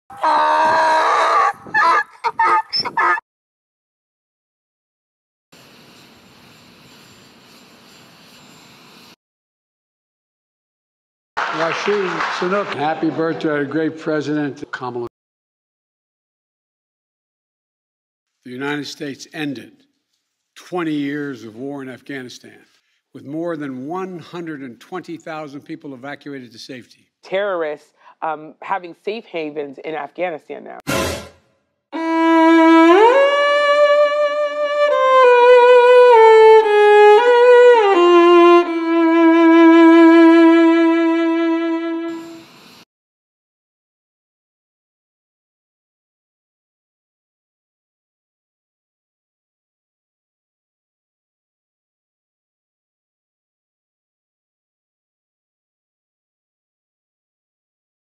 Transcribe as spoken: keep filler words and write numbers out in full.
Rashid Sunak, happy birthday to great President Kamala. The United States ended twenty years of war in Afghanistan with more than one hundred twenty thousand people evacuated to safety. Terrorists um, having safe havens in Afghanistan now.